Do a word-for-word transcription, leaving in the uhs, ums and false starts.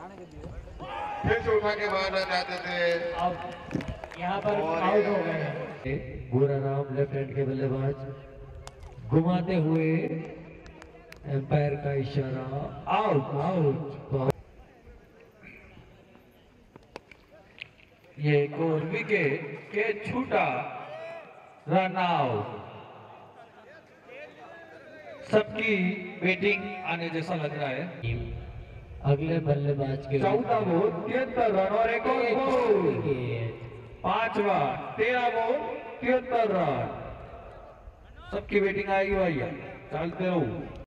फिर से उठा के मारना चाहते थे, अब यहाँ पर आउट हो गए। बुरा राम लेफ्ट हैंड के बल्लेबाज घुमाते हुए एम्पायर का इशारा, आउट आउट। ये एक और विकेट के छूटा, रन आउट। सबकी बैटिंग आने जैसा लग रहा है। अगले बल्लेबाज के चौदह बॉल तिहत्तर रन और एक और बॉल, पांचवा तेरह बॉल तिहत्तर रन। सबकी बैटिंग आएगी भैया, चलते रहो।